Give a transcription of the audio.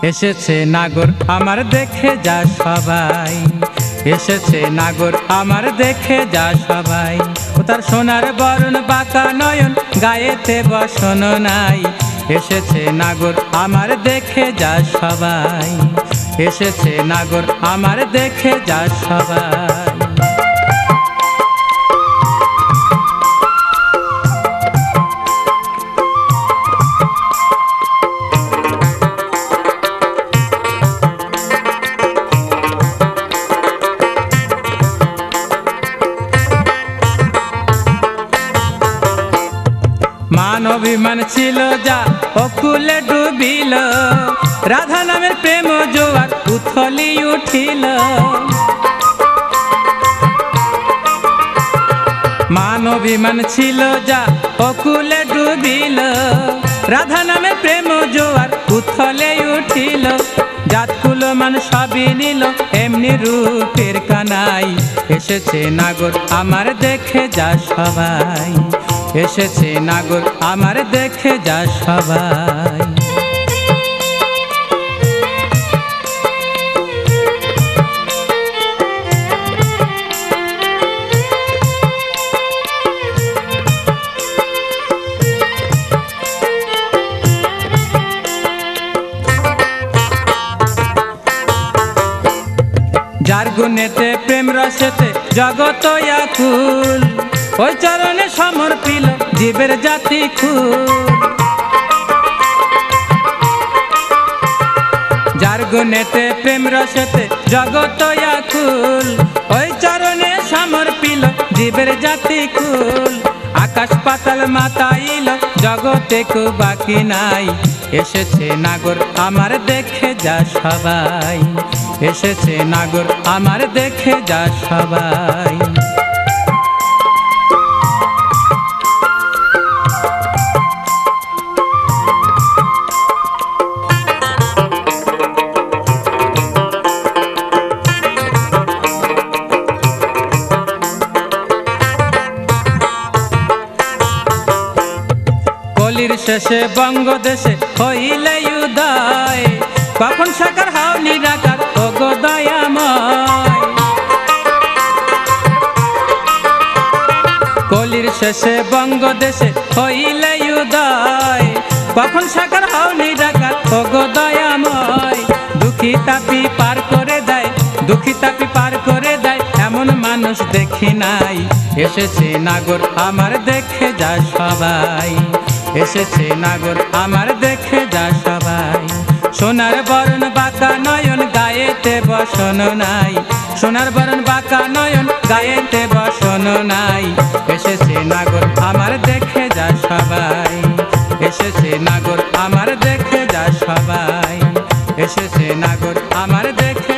এসেছে নাগর আমার দেখে যা সবাই, এসেছে নাগর আমার দেখে যা সবাই। ও তার সোনার বরণ বাঁকা নয়ন গায়েতে বসন নাই। এসেছে নাগর আমার দেখে যা সবাই, এসেছে নাগর আমার দেখে যা সবাই। মান অভিমান ছিল যা অকুলে ডুবিল, রাধা নামের প্রেম জোয়ার উথলি উঠিল। মান অভিমান ছিল যা অকুলে ডুবিল, রাধা নামের প্রেম জোয়ার উথলে উঠিল। জাতকুল মান সবই নিল এমনি রূপের কানাই। এসেছে নাগর আমার দেখে যা সবাই, এসেছে নাগর আমার দেখে যা সবাই। যার গুণেতে প্রেম রসেতে জগত আকুল, ওই চরণে সমর্পিল জীবের জাতি কুল। যার গুণেতে প্রেম রসেতে জগত আকুল, ওই চরণে সমর্পিল জীবের জাতি কুল। আকাশ পাতাল মাতাইল জগতে কো বাকি নাই। এসেছে নাগর আমার দেখে যা সবাই, এসেছে নাগর আমার দেখে যা সবাই। কলির শেষে বঙ্গদেশে হইলে উদয়, কখন সাকার হাও নিরাকার ও গো দয়াময়। কলির শেষে বঙ্গদেশে হইলে উদয়, কখন সাকার হাও নিরাকার ও গো দয়াময়। দুঃখী তাপি পার করে দেয়, দুঃখী তাপি পার করে দেয় এমন মানুষ দেখি নাই। এসেছে নাগর আমার দেখে যা সবাই, এসেছে নাগর আমার দেখে যা সবাই। সোনার বরণ বাঁকা নয়ন গায়েতে বসন নাই, সোনার বরণ বাঁকা নয়ন গায়েতে বসন নাই। এসেছে নাগর আমার দেখে যা সবাই, এসেছে নাগর আমার দেখে যা সবাই, এসেছে নাগর আমার দেখে